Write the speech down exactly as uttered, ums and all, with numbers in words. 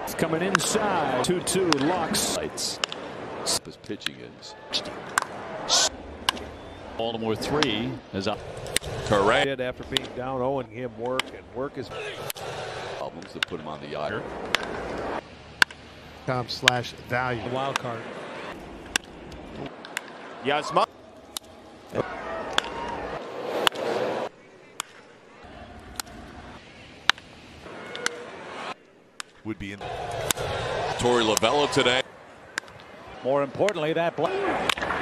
Coming inside. two two locks. His pitching is. Baltimore three is up. Correct. After being down oh, and him work and work is Problems that put him on the I R. Com slash value. a wild card. Yes, would be in Torey Lovullo today. More importantly, that.